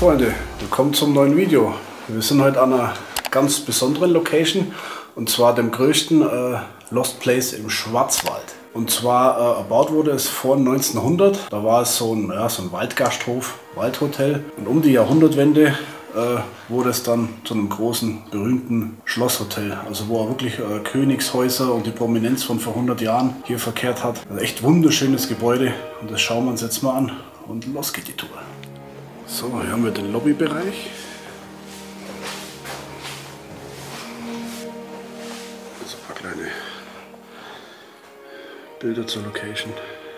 Freunde, willkommen zum neuen Video. Wir sind heute an einer ganz besonderen Location und zwar dem größten Lost Place im Schwarzwald. Und zwar erbaut wurde es vor 1900, da war es so ein Waldgasthof, Waldhotel, und um die Jahrhundertwende wurde es dann zu einem großen, berühmten Schlosshotel, also wo er wirklich Königshäuser und die Prominenz von vor 100 Jahren hier verkehrt hat. Ein echt wunderschönes Gebäude und das schauen wir uns jetzt mal an und los geht die Tour. So, hier haben wir den Lobbybereich. Also ein paar kleine Bilder zur Location.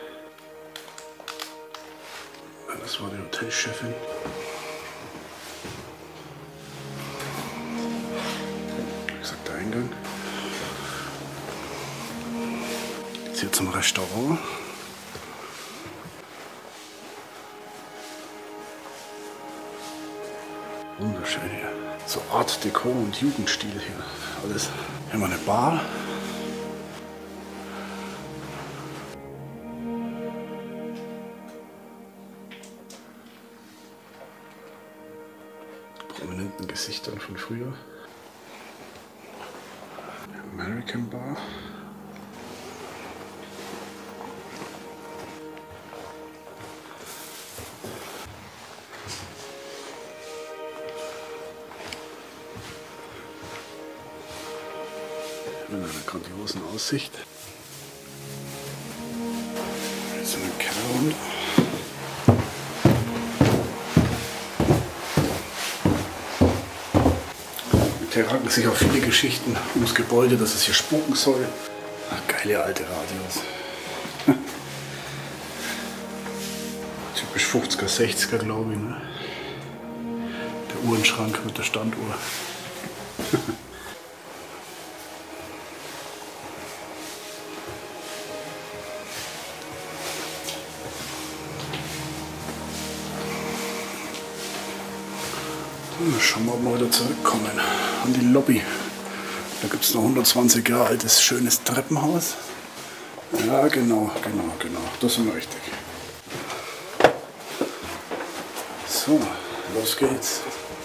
Das war die Hotelchefin. Wie gesagt, der Eingang. Jetzt hier zum Restaurant. Wunderschön hier. So Art Deco und Jugendstil hier. Alles. Hier haben wir eine Bar. Prominenten Gesichtern von früher. American Bar. Mit einer grandiosen Aussicht. Jetzt sind wir im Keller runter. Hier ranken sich auch viele Geschichten ums Gebäude, dass es hier spuken soll. Ach, geile alte Radios. Typisch 50er, 60er glaube ich. Ne? Der Uhrenschrank mit der Standuhr. Schauen wir mal wieder zurückkommen an die Lobby. Da gibt es noch 120 Jahre altes schönes Treppenhaus. Ja, genau. Das sind wir richtig. So, los geht's.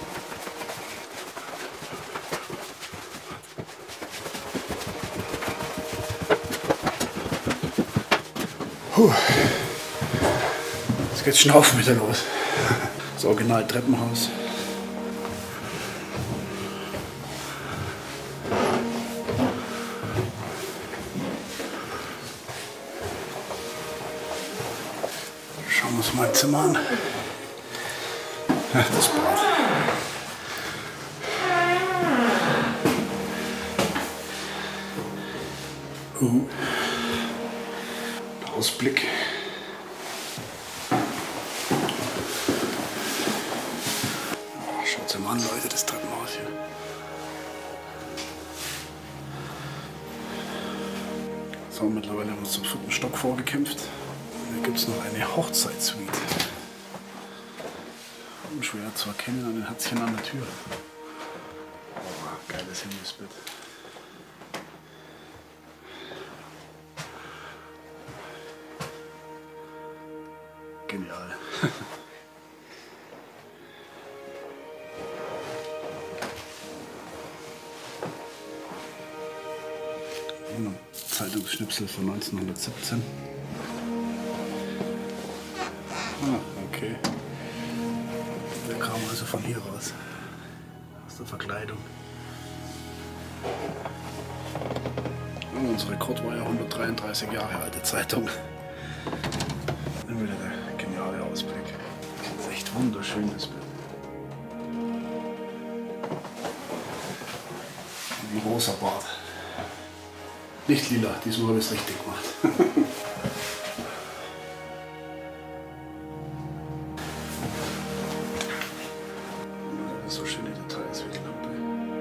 Jetzt geht's Schnaufen wieder los. Das Original Treppenhaus. Schauen wir uns mal ein Zimmer an. Ja, das Bad. Der Ausblick. Oh, schaut's mal an, Leute, das Treppenhaus hier. So, mittlerweile haben wir uns zum 4. Stock vorgekämpft. Hier gibt es noch eine Hochzeitssuite. Schwer zu erkennen an den Herzchen an der Tür. Oh, geiles Himmelsbett. Genial. Zeitungsschnipsel von 1917. Okay. Der kam also von hier raus. Aus der Verkleidung. Und unser Rekord war ja 133 Jahre alte Zeitung. Dann wieder der geniale Ausblick. Das ist echt wunderschön, das Bild. Ein rosa Bad. Nicht lila, diesmal habe ich es richtig gemacht. So schöne Details wie die Lampe.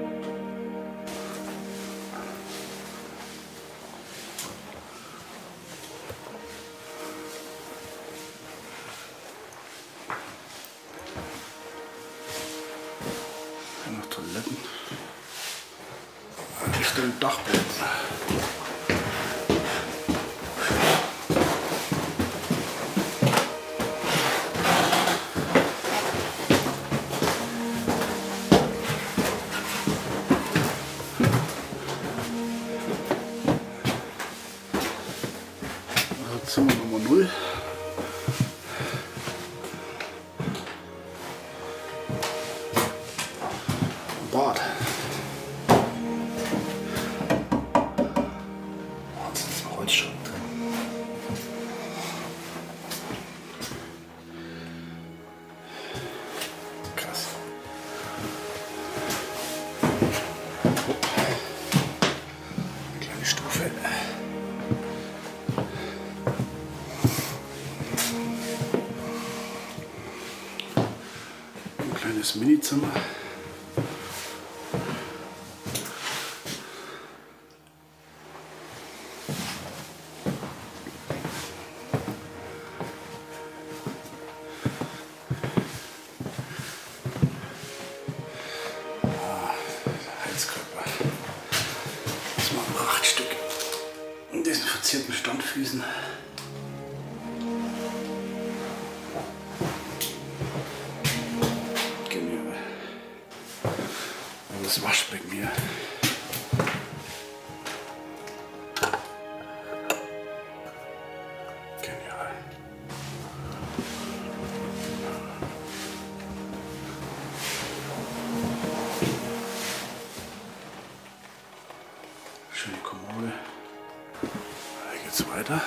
Hier noch Toiletten. Richtung Dachboden. Zimmer Nummer 0. Bad. Wahnsinn, ist ein Holzschrank drin. Krass. Eine kleine Stufe. Ein kleines Minizimmer. Das machen wir 8 Stück in diesen verzierten Standfüßen. Genial. Und das Waschbecken hier. Genial. Schöne Kommode. Hier geht's weiter.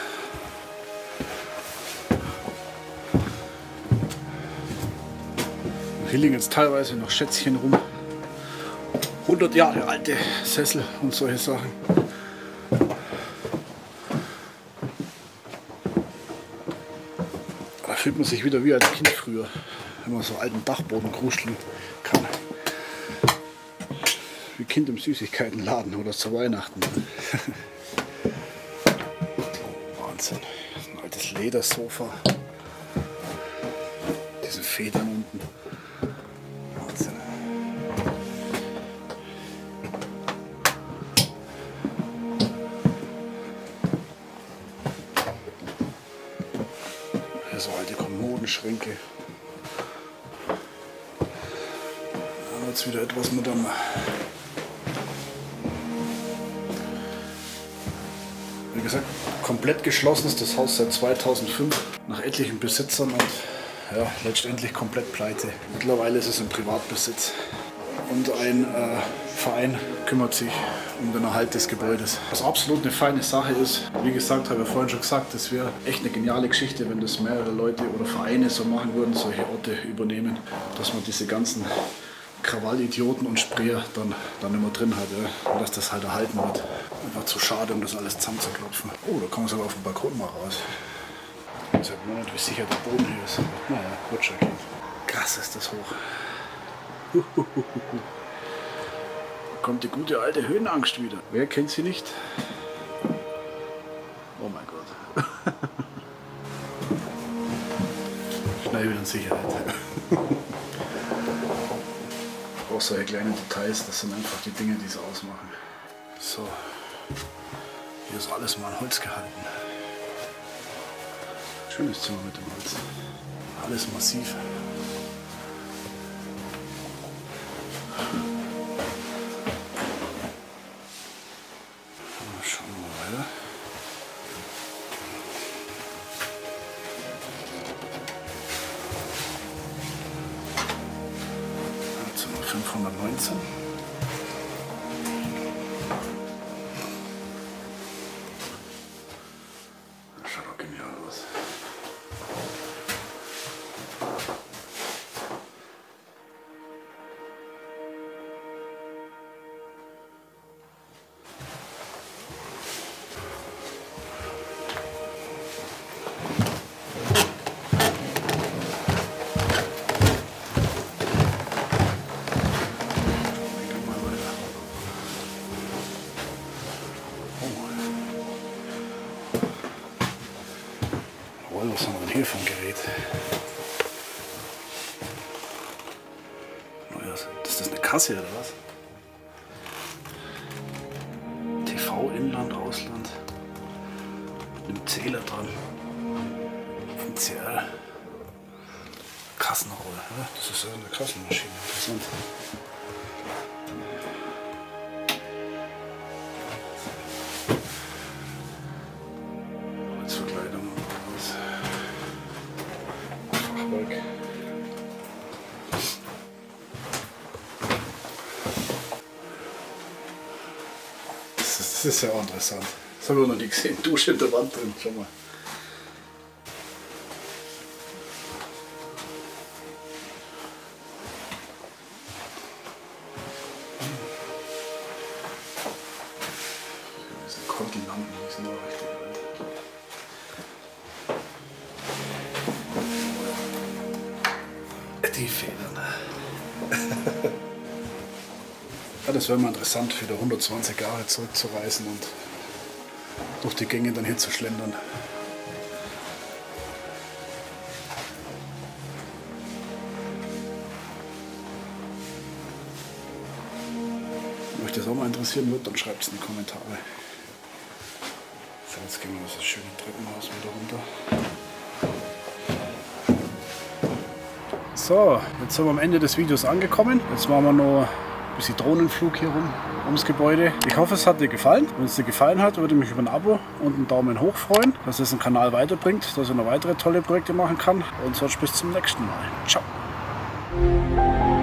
Hier liegen jetzt teilweise noch Schätzchen rum. 100 Jahre alte Sessel und solche Sachen. Da fühlt man sich wieder wie als Kind früher, wenn man so alten Dachboden kruscheln kann. Wie Kind im Süßigkeitenladen oder zu Weihnachten. Wahnsinn. Ein altes Ledersofa. Diese Federn unten. Wahnsinn. Hier so alte Kommodenschränke. Da wird es wieder etwas moderner. Wie gesagt, komplett geschlossen ist das Haus seit 2005 nach etlichen Besitzern und ja, letztendlich komplett pleite. Mittlerweile ist es im Privatbesitz und ein Verein kümmert sich um den Erhalt des Gebäudes. Was absolut eine feine Sache ist, wie gesagt, habe ich vorhin schon gesagt, das wäre echt eine geniale Geschichte, wenn das mehrere Leute oder Vereine so machen würden, solche Orte übernehmen, dass man diese ganzen Krawallidioten und Sprayer dann immer drin hat, ja, und dass das halt erhalten wird. Einfach zu schade, um das alles zusammenzuklopfen. Oh, da kommen wir sogar auf den Balkon mal raus. Ich sag mir nicht, wie sicher der Boden hier ist. Naja, wird schon gehen. Krass ist das hoch. Da kommt die gute alte Höhenangst wieder. Wer kennt sie nicht? Oh mein Gott. Schnell wieder in Sicherheit. Auch solche kleinen Details, das sind einfach die Dinge, die es ausmachen. So, hier ist alles mal in Holz gehalten. Schönes Zimmer mit dem Holz. Alles massiv. Schauen wir mal weiter. Zimmer 519. Das schaut doch genial aus. Was haben wir denn hier für ein Gerät? Naja, ist das eine Kasse oder was? TV, Inland, Ausland. Mit einem Zähler dran. Ein CR. Kassenrolle. Ja, das ist eine Kassenmaschine. Interessant. Holzverkleidung. Das ist ja auch interessant. Das haben wir noch nicht gesehen. Dusche in der Wand drin, schau mal. Diese Kontinenten, die sind auch richtig alt. Die Federn. Ja, das wäre mal interessant, wieder 120 Jahre zurückzureisen und durch die Gänge dann hier zu schlendern. Wenn euch das auch mal interessieren wird, dann schreibt es in die Kommentare. So, jetzt gehen wir das schöne Treppenhaus wieder runter. So, jetzt sind wir am Ende des Videos angekommen. Jetzt machen wir noch ein bisschen Drohnenflug hier ums Gebäude. Ich hoffe, es hat dir gefallen. Wenn es dir gefallen hat, würde ich mich über ein Abo und einen Daumen hoch freuen, dass es den Kanal weiterbringt, dass ich noch weitere tolle Projekte machen kann. Und sonst bis zum nächsten Mal. Ciao!